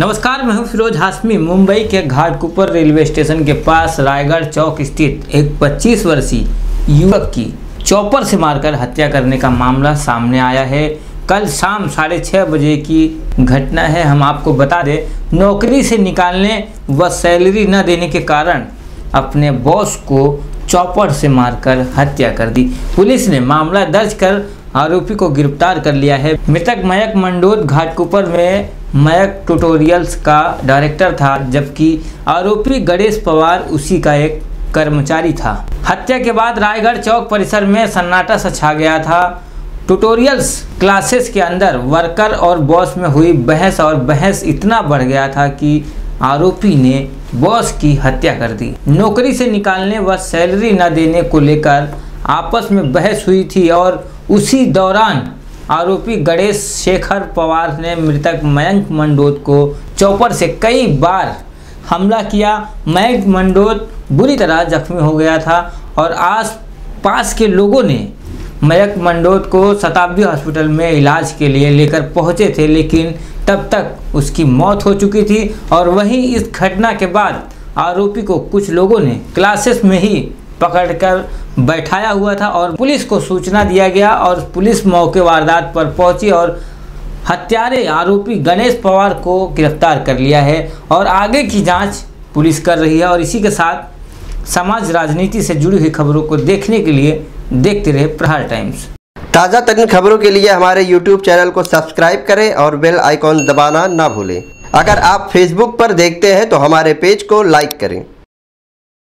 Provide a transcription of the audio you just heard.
नमस्कार, मैं हूं फिरोज हाशमी। मुंबई के घाटकोपर रेलवे स्टेशन के पास रायगढ़ चौक स्थित एक 25 वर्षीय युवक की चॉपर से मारकर हत्या करने का मामला सामने आया है। कल शाम 6:30 बजे की घटना है। हम आपको बता दें, नौकरी से निकालने व सैलरी न देने के कारण अपने बॉस को चॉपर से मारकर हत्या कर दी। पुलिस ने मामला दर्ज कर आरोपी को गिरफ्तार कर लिया है। मृतक मयंक मंडोत घाटकोपर में मयंक ट्यूटोरियल्स का डायरेक्टर था, जबकि आरोपी गणेश पवार उसी का एक कर्मचारी था। हत्या के बाद रायगढ़ चौक परिसर में सन्नाटा सा छा गया था। ट्यूटोरियल्स क्लासेस के अंदर वर्कर और बॉस में हुई बहस और बहस इतना बढ़ गया था कि आरोपी ने बॉस की हत्या कर दी। नौकरी से निकालने व सैलरी न देने को लेकर आपस में बहस हुई थी और उसी दौरान आरोपी गणेश शेखर पवार ने मृतक मयंक मंडोत को चॉपर से कई बार हमला किया। मयंक मंडोत बुरी तरह जख्मी हो गया था और आस पास के लोगों ने मयंक मंडोत को शताब्दी हॉस्पिटल में इलाज के लिए लेकर पहुंचे थे, लेकिन तब तक उसकी मौत हो चुकी थी। और वहीं इस घटना के बाद आरोपी को कुछ लोगों ने क्लासेस में ही पकड़कर बैठाया हुआ था और पुलिस को सूचना दिया गया और पुलिस मौके वारदात पर पहुंची और हत्यारे आरोपी गणेश पवार को गिरफ्तार कर लिया है और आगे की जांच पुलिस कर रही है। और इसी के साथ समाज राजनीति से जुड़ी हुई खबरों को देखने के लिए देखते रहे प्रहार टाइम्स। ताज़ा तरीन खबरों के लिए हमारे YouTube चैनल को सब्सक्राइब करें और बेल आइकॉन दबाना ना भूलें। अगर आप Facebook पर देखते हैं तो हमारे पेज को लाइक करें।